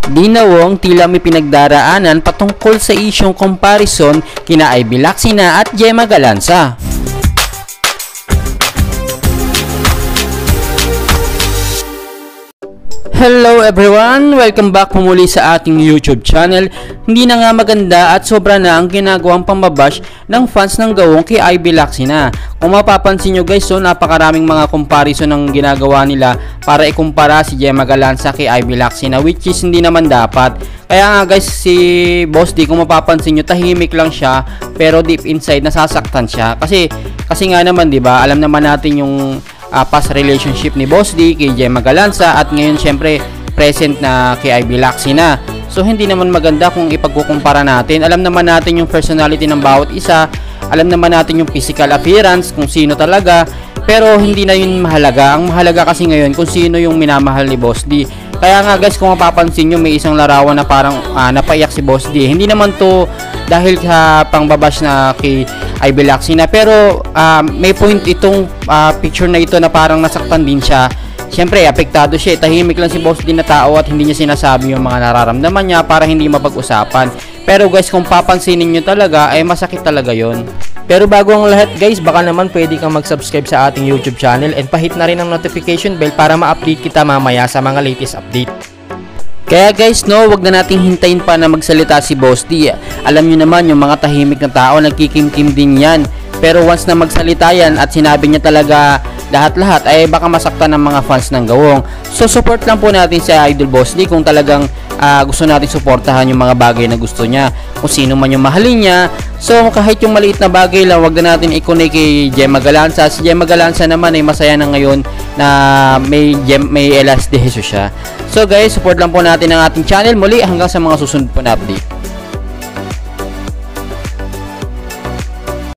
Dina Wong tila may pinagdaraanan patungkol sa isyong comparison kina Ivy Lacsina at Gemma Galanza. Hello everyone! Welcome back po muli sa ating YouTube channel. Hindi na nga maganda at sobra na ang ginagawang pambabash ng fans ng Gawong kay Ivy Lacsina. Kung mapapansin nyo guys, so napakaraming mga comparison ng ginagawa nila para ikumpara si Gemma Galanza kay Ivy Lacsina, which is hindi naman dapat. Kaya nga guys, si Boss D, kung mapapansin nyo, tahimik lang siya pero deep inside nasasaktan siya. Kasi nga naman, 'di ba? Alam naman natin yung past relationship ni Boss D kay Gemma Galanza at ngayon syempre present na kay Ivy Lacsina. So hindi naman maganda kung ipagkukumpara natin. Alam naman natin yung personality ng bawat isa, alam naman natin yung physical appearance kung sino talaga, pero hindi na yun mahalaga. Ang mahalaga kasi ngayon kung sino yung minamahal ni Boss D. Kaya nga guys, kung mapapansin nyo, may isang larawan na parang napaiyak si Boss D. Hindi naman to dahil sa pangbabash na kay Ivy Lacsina, pero may point itong picture na ito na parang nasaktan din siya. Siyempre, apektado siya. Tahimik lang si Boss D na tao at hindi niya sinasabi yung mga nararamdaman niya para hindi mapag-usapan. Pero guys, kung papansinin nyo talaga, ay masakit talaga yon. Pero bago ang lahat guys, baka naman pwede kang mag-subscribe sa ating YouTube channel and pahit na rin ang notification bell para ma-update kita mamaya sa mga latest update. Kaya guys, no, wag na nating hintayin pa na magsalita si Boss D. Alam nyo naman, yung mga tahimik na tao, nagkikimkim din yan. Pero once na magsalita yan at sinabi niya talaga lahat-lahat, ay baka masaktan ng mga fans ng Gawong. So support lang po natin si Idol Boss D kung talagang gusto natin suportahan yung mga bagay na gusto niya, kung sino man yung mahalin niya. So kahit yung maliit na bagay lang, wag na natin i-connect kay Gemma Galanza. Si Gemma Galanza naman ay masaya na ngayon na may LS de Jesus siya. So guys, support lang po natin ang ating channel. Muli hanggang sa mga susunod po na update.